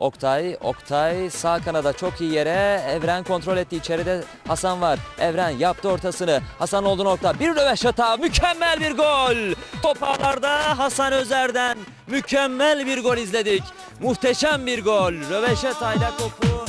Oktay sağ kanada çok iyi yere. Evren kontrol etti. İçeride Hasan var. Evren yaptı ortasını. Hasan olduğu nokta. Bir röveşata. Mükemmel bir gol. Top ağlarda Hasan Özer'den mükemmel bir gol izledik. Muhteşem bir gol. Röveşatayla topu